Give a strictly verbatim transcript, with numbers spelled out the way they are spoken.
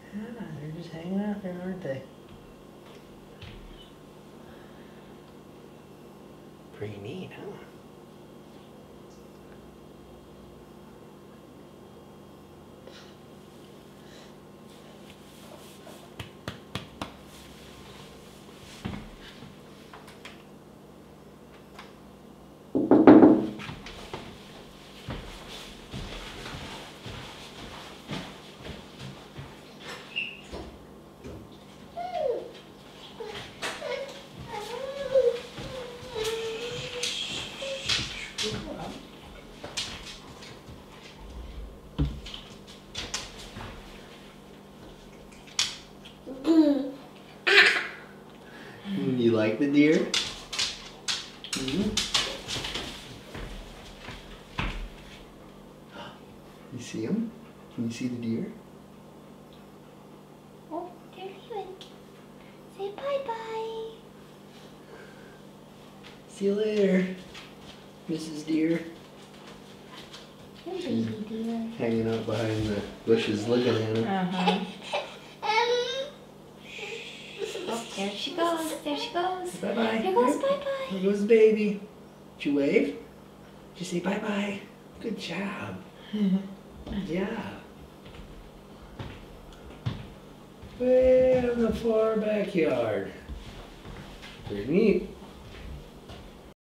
Yeah, they're just hanging out there, aren't they? Pretty neat, huh? You like the deer? Mm-hmm. You see him? Can you see the deer? Oh, they're leaving. Say bye-bye. See you later, Missus Deer. Your baby deer. Hanging out behind the bushes looking at him. Uh-huh. Oh, there she goes. There she goes. Bye-bye. Here goes bye-bye. Here goes baby. Did you wave? Did you say bye-bye? Good job. Good job. Way out in the far backyard. Pretty neat.